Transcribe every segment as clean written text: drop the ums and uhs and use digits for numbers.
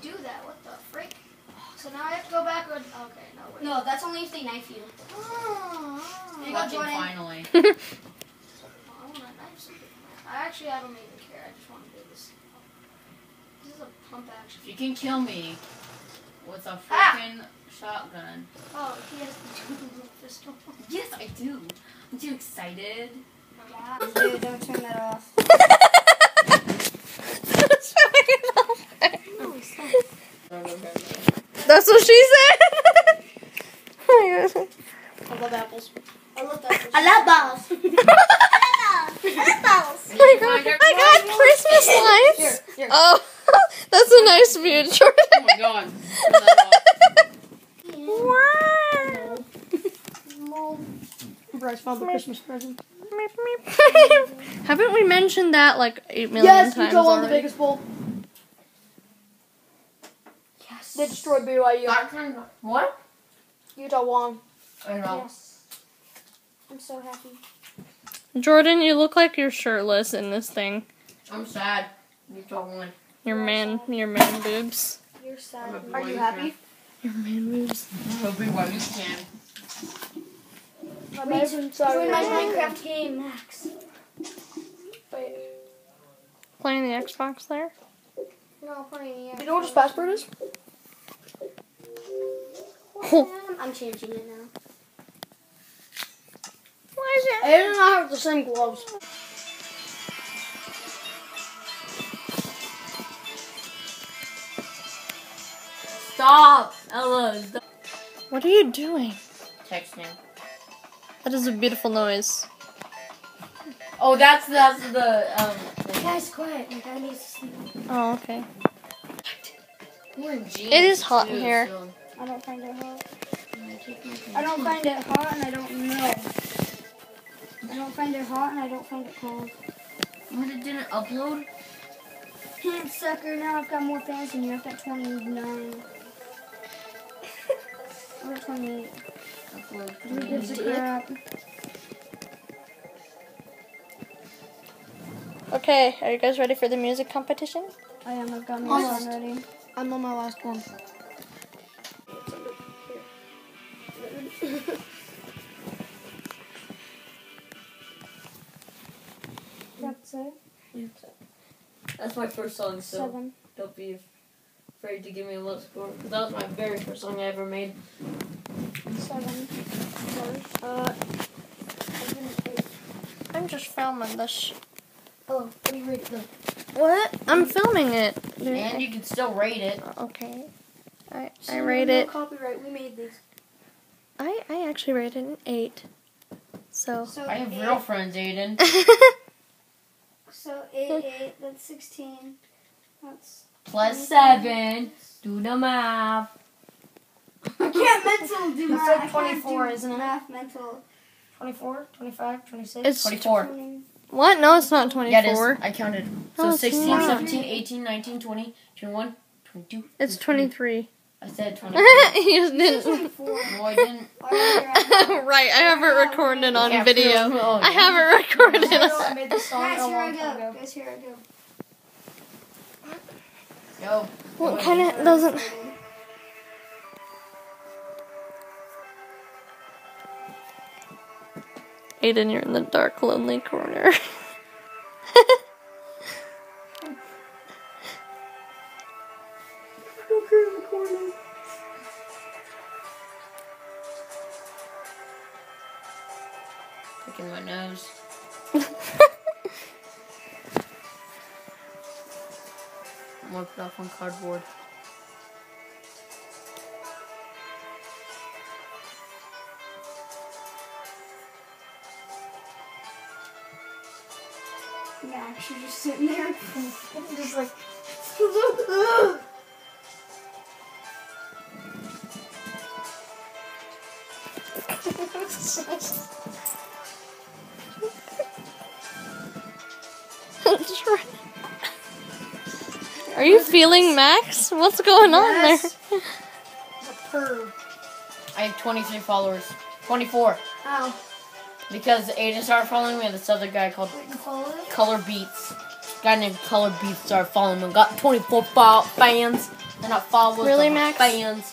do that. What the frick? So now I have to go backward. Okay, no, wait. No, that's only if they knife you. Oh, Here you go, Jordan. Finally. I want to knife something. I actually haven't even care. I just want to do this. This is a pump action. You can kill me with a freaking shotgun. Oh, he has the pistol. Yes, I do. Aren't you excited? Yeah. Dude, don't turn that off. That's what she said. Oh my God. I love apples. I love that. I love balls. Oh my God. I got Christmas lights. Here. Oh, that's a nice view, Jordan. Oh my god. Turn that Wow. Bryce found the Christmas present. Haven't we mentioned that like 8 million Yes, times Utah won the already? biggest bowl. Yes. They destroyed BYU. off. What? Utah won. I know. Yes. I'm so happy. Jordan, you look like you're shirtless in this thing. I'm sad. You told me. Your man boobs. You're sad. Are you happy? Your man boobs. I'm hoping what you can. Join my Minecraft game, Max. Playing the Xbox there? No, playing the You know what his password is? I'm changing it now. Why is it? Aiden and I have the same gloves. Stop! Ella, stop. What are you doing? Texting. That is a beautiful noise. Oh, that's the Guys, quiet. My guy needs to sleep. Oh, okay. We're in jeans, It is hot in too, here. so- I don't find it hot. I don't find it hot and I don't know. I don't find it hot and I don't find it cold. What, it didn't upload? Damn sucker, now I've got more fans than you. I've got 29. I've got 28. Upload. Who gives a crap? Okay, are you guys ready for the music competition? I am, I've got my Almost. song ready. I'm on my last one. That's it. That's my first song, so 7. don't be afraid to give me a low score. Because that was my very first song I ever made. 7. I'm just filming this. Oh, what do you rate them? What? I'm filming it. And you can still rate it. Okay. I rate it. Copyright. We made these. I actually rated an 8. So. So I have 8, real friends, Aiden. So 8, that's 16. That's. Plus 7. Do the math. I can't mental do It's math. like 24, isn't it? Math mental. 24, 25, 26. It's 24. what? No, it's not 24. Yeah, it is. I counted. So No, it's 16, not. 17, 18, 19, 20, 21, 22. It's 23. I said 24. You just didn't. 24. No, I didn't. Right, I have it recorded on Yeah, video. oh, I have it recorded. I made this song Guys, a here I long time go. ago. Guys, here I go. Yo. What kind of doesn't? Aiden, you're in the dark, lonely corner. Picking my nose. I'm gonna put off on cardboard. Max, you're just sitting there. Just like, Are you feeling Max? What's going on Yes. there? purr. I have 23 followers. 24. Ow. Because Aiden started following me and this other guy called You follow it? Color Beats. Guy named Color Beats started following me and got 24 fans. They're not followers. Really, they're my Max? fans.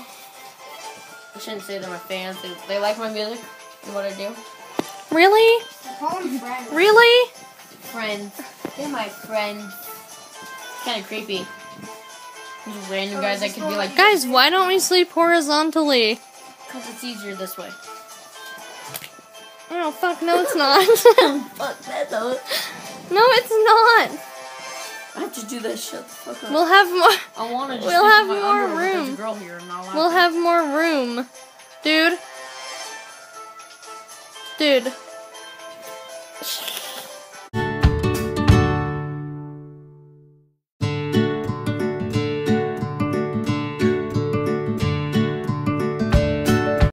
I shouldn't say they're my fans. They like my music and what I do. Really? Call them friends. Really? Friends. They're my friends. Kind of creepy. These random guys that could be like, Guys, why don't we sleep horizontally? because it's easier this way. Oh, fuck, no it's not. Fuck that though. No, it's not. I have to do that shit. Fuck up. We'll have more. I want to just We'll